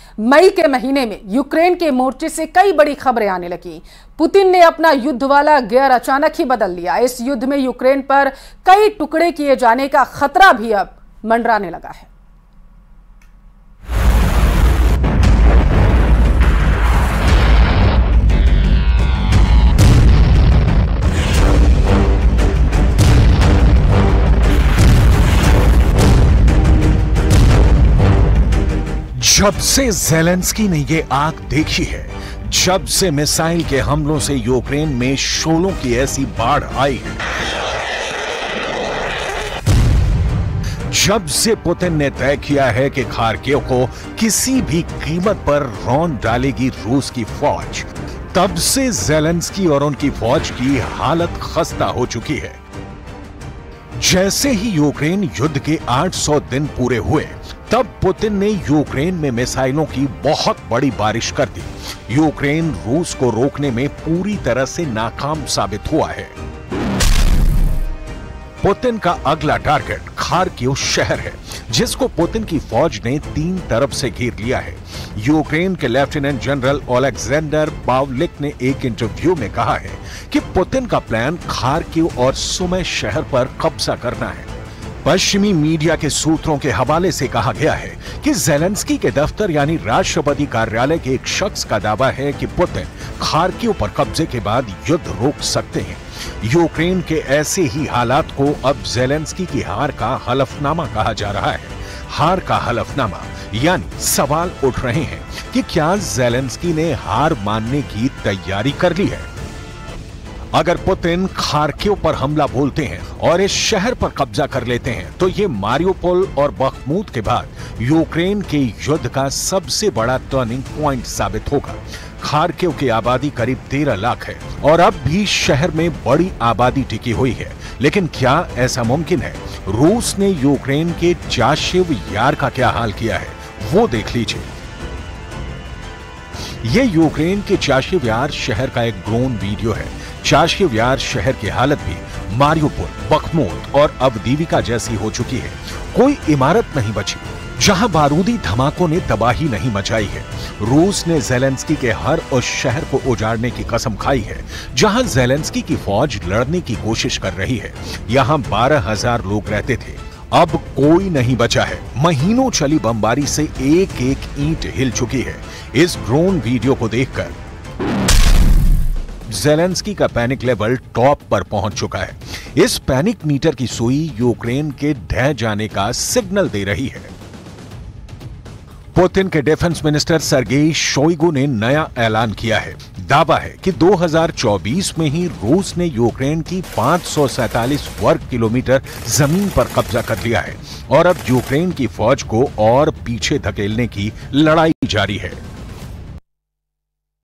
मई के महीने में यूक्रेन के मोर्चे से कई बड़ी खबरें आने लगी। पुतिन ने अपना युद्ध वाला गियर अचानक ही बदल लिया। इस युद्ध में यूक्रेन पर कई टुकड़े किए जाने का खतरा भी अब मंडराने लगा है। जब से ज़ेलेंस्की ने ये आग देखी है, जब से मिसाइल के हमलों से यूक्रेन में शोलों की ऐसी बाढ़ आई है, जब से पुतिन ने तय किया है कि खार्किव को किसी भी कीमत पर रौंद डालेगी रूस की फौज, तब से ज़ेलेंस्की और उनकी फौज की हालत खस्ता हो चुकी है। जैसे ही यूक्रेन युद्ध के 800 दिन पूरे हुए, तब पुतिन ने यूक्रेन में मिसाइलों की बहुत बड़ी बारिश कर दी। यूक्रेन रूस को रोकने में पूरी तरह से नाकाम साबित हुआ है। पुतिन का अगला टारगेट खार्किव शहर है, जिसको पुतिन की फौज ने 3 तरफ से घेर लिया है। यूक्रेन के लेफ्टिनेंट जनरल ओलेक्जेंडर पावलिक ने एक इंटरव्यू में कहा है कि पुतिन का प्लान खार्किव और सुमी शहर पर कब्जा करना है। पश्चिमी मीडिया के सूत्रों के हवाले से कहा गया है कि ज़ेलेंस्की के दफ्तर यानी राष्ट्रपति कार्यालय के एक शख्स का दावा है कि पुतिन खार्किव पर कब्जे के बाद युद्ध रोक सकते हैं। यूक्रेन के ऐसे ही हालात को अब ज़ेलेंस्की की हार का हलफनामा कहा जा रहा है। हार का हलफनामा यानी सवाल उठ रहे हैं कि क्या ज़ेलेंस्की ने हार मानने की तैयारी कर ली है। अगर पुतिन खार्किव पर हमला बोलते हैं और इस शहर पर कब्जा कर लेते हैं, तो ये मारियोपोल और बख्मूत के बाद यूक्रेन के युद्ध का सबसे बड़ा टर्निंग पॉइंट साबित होगा। खार्किव की आबादी करीब 13 लाख है और अब भी शहर में बड़ी आबादी टिकी हुई है। लेकिन क्या ऐसा मुमकिन है? रूस ने यूक्रेन के चाशिव यार का क्या हाल किया है, वो देख लीजिए। ये यूक्रेन के चाशिव यार शहर का एक ड्रोन वीडियो है। चाशिव यार शहर की हालत भी मारियोपोल, बख्मूत और अवदीविका जैसी हो चुकी है। कोई इमारत नहीं बची जहां बारूदी धमाकों ने तबाही नहीं मचाई है। रूस ने ज़ेलेंस्की के हर उस शहर को उजाड़ने की कसम खाई है जहां ज़ेलेंस्की की फौज लड़ने की कोशिश कर रही है। यहां 12,000 लोग रहते थे, अब कोई नहीं बचा है। महीनों चली बमबारी से एक एक ईंट हिल चुकी है। इस ड्रोन वीडियो को देखकर ज़ेलेंस्की का पैनिक लेवल टॉप पर पहुंच चुका है। इस पैनिक मीटर की सुई यूक्रेन के ढह जाने का सिग्नल दे रही है। पुतिन के डिफेंस मिनिस्टर सर्गेई शोइगु ने नया ऐलान किया है। दावा है कि 2024 में ही रूस ने यूक्रेन की 547 वर्ग किलोमीटर जमीन पर कब्जा कर लिया है और अब यूक्रेन की फौज को और पीछे धकेलने की लड़ाई जारी है।